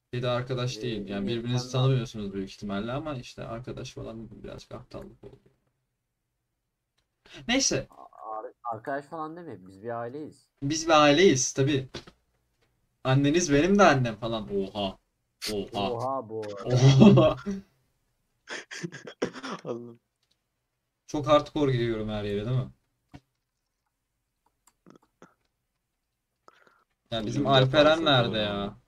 Bir de arkadaş değil. Yani Yine birbirinizi sen de anladın. tanımıyorsunuz büyük ihtimalle ama işte arkadaş falan birazcık aptallık oldu. Neyse. Arkadaş falan deme. Biz bir aileyiz. Biz bir aileyiz tabii. Anneniz benim de annem falan. Oha. Oha. Oha bu arada. Oha. Anladım. Çok hardcore giriyorum her yere değil mi? Ya bizim Özür dile falan Alperen sonra nerede o zaman. ya?